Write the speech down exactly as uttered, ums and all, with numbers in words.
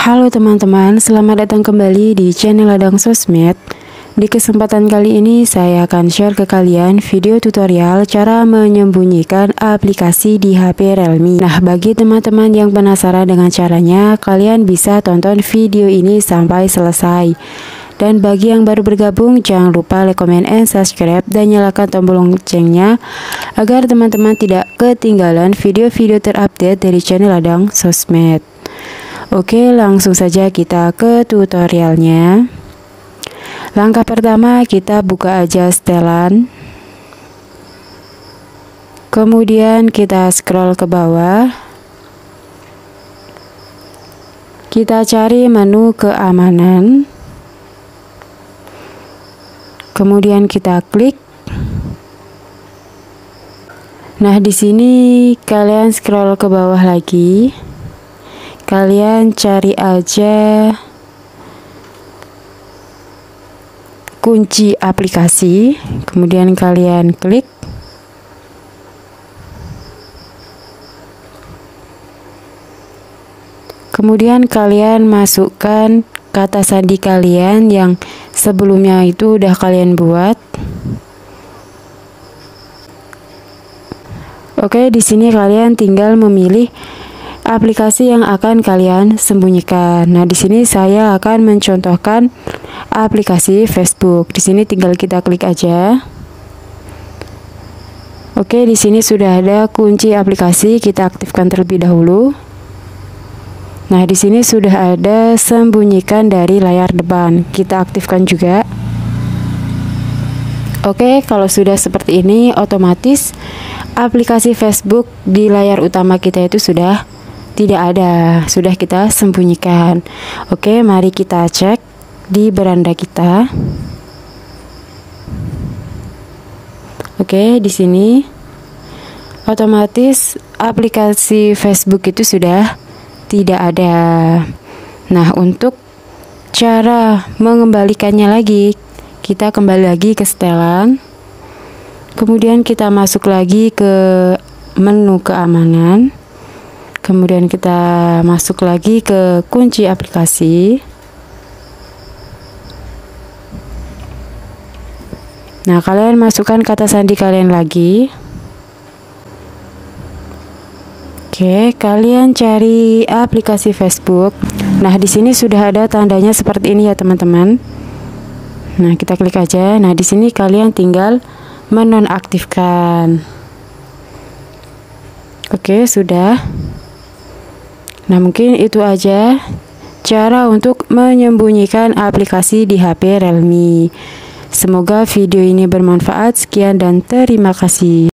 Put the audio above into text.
Halo teman-teman, selamat datang kembali di channel Ladang Sosmed. Di kesempatan kali ini saya akan share ke kalian video tutorial cara menyembunyikan aplikasi di H P Realme. Nah, bagi teman-teman yang penasaran dengan caranya, kalian bisa tonton video ini sampai selesai. Dan bagi yang baru bergabung, jangan lupa like, comment, and subscribe, dan nyalakan tombol loncengnya agar teman-teman tidak ketinggalan video-video terupdate dari channel Ladang Sosmed. Oke, langsung saja kita ke tutorialnya. Langkah pertama, kita buka aja setelan. Kemudian kita scroll ke bawah. Kita cari menu keamanan. Kemudian kita klik. Nah, di sini kalian scroll ke bawah lagi. Kalian cari aja kunci aplikasi, kemudian kalian klik. Kemudian kalian masukkan kata sandi kalian yang sebelumnya itu udah kalian buat. Oke, di sini kalian tinggal memilih aplikasi yang akan kalian sembunyikan. Nah, di sini saya akan mencontohkan aplikasi Facebook. Di sini tinggal kita klik aja. Oke, di sini sudah ada kunci aplikasi, kita aktifkan terlebih dahulu. Nah, di sini sudah ada sembunyikan dari layar depan. Kita aktifkan juga. Oke, kalau sudah seperti ini, otomatis aplikasi Facebook di layar utama kita itu sudah tidak ada, sudah kita sembunyikan. Oke, mari kita cek di beranda kita. Oke, di sini otomatis aplikasi Facebook itu sudah tidak ada. Nah, untuk cara mengembalikannya lagi, kita kembali lagi ke setelan. Kemudian kita masuk lagi ke menu keamanan. Kemudian kita masuk lagi ke kunci aplikasi. Nah, kalian masukkan kata sandi kalian lagi. Oke, kalian cari aplikasi Facebook. Nah, di sini sudah ada tandanya seperti ini ya, teman-teman. Nah, kita klik aja. Nah, di sini kalian tinggal menonaktifkan. Oke, sudah. Nah, mungkin itu aja cara untuk menyembunyikan aplikasi di H P Realme. Semoga video ini bermanfaat. Sekian dan terima kasih.